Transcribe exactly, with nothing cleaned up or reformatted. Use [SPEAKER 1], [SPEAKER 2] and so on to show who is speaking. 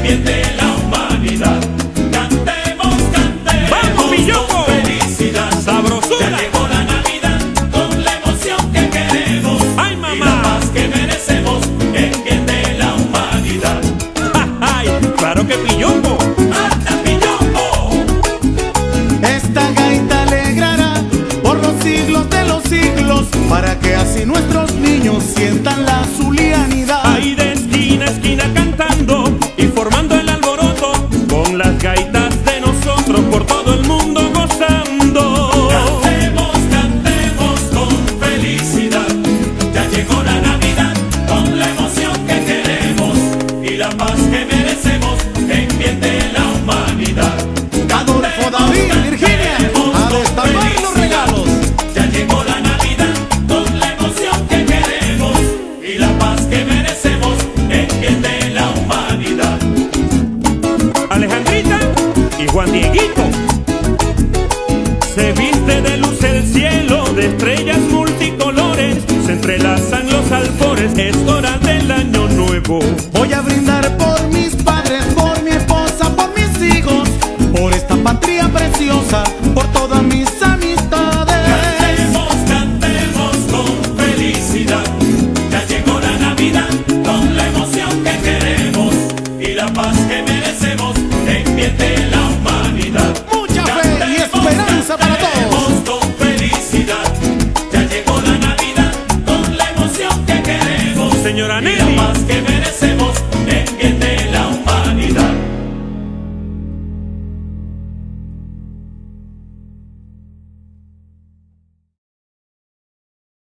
[SPEAKER 1] bien de la humanidad. Cantemos, cantemos,
[SPEAKER 2] ¡vamos, Pilloco!
[SPEAKER 1] con felicidad.
[SPEAKER 2] ¡Sabrosura!
[SPEAKER 1] Ya llegó la Navidad con la emoción que queremos.
[SPEAKER 2] ¡Ay,
[SPEAKER 1] Y la
[SPEAKER 2] mamá!
[SPEAKER 1] paz que merecemos en bien de la humanidad.
[SPEAKER 2] ¡Ay, claro que Pilloco!
[SPEAKER 1] ¡Anda, Pilloco!
[SPEAKER 3] Esta gaita alegrará por los siglos de los siglos, para que así nuestros niños sientan la zulianidad.
[SPEAKER 2] Ahí de esquina a esquina cantando y formando el alboroto, con las gaitas de nosotros por todo el mundo gozando.
[SPEAKER 1] Cantemos, cantemos con felicidad. Ya llegó la Navidad con la emoción que queremos y la paz que merecemos en bien de la humanidad.
[SPEAKER 3] Adolfo, David, Virginia, a destapar los regalos.
[SPEAKER 1] Ya llegó la Navidad con la emoción que queremos y la paz que merecemos en bien de la humanidad.
[SPEAKER 2] Alejandrita y Juan Dieguito. Se viste de luz el cielo, de estrellas multicolores, se entrelazan los albores, es hora del año nuevo.
[SPEAKER 3] Voy a brindar por mis padres, por mi esposa, por mis hijos, por esta patria preciosa, por todas mis amistades.
[SPEAKER 1] Cantemos, cantemos con felicidad. Ya llegó la Navidad con la emoción que queremos y la paz que merecemos en bien de la humanidad.
[SPEAKER 3] Mucha fe y esperanza para todos.
[SPEAKER 1] Cantemos con felicidad. Ya llegó la Navidad con la emoción que queremos.
[SPEAKER 2] Señora
[SPEAKER 1] y
[SPEAKER 2] Nena.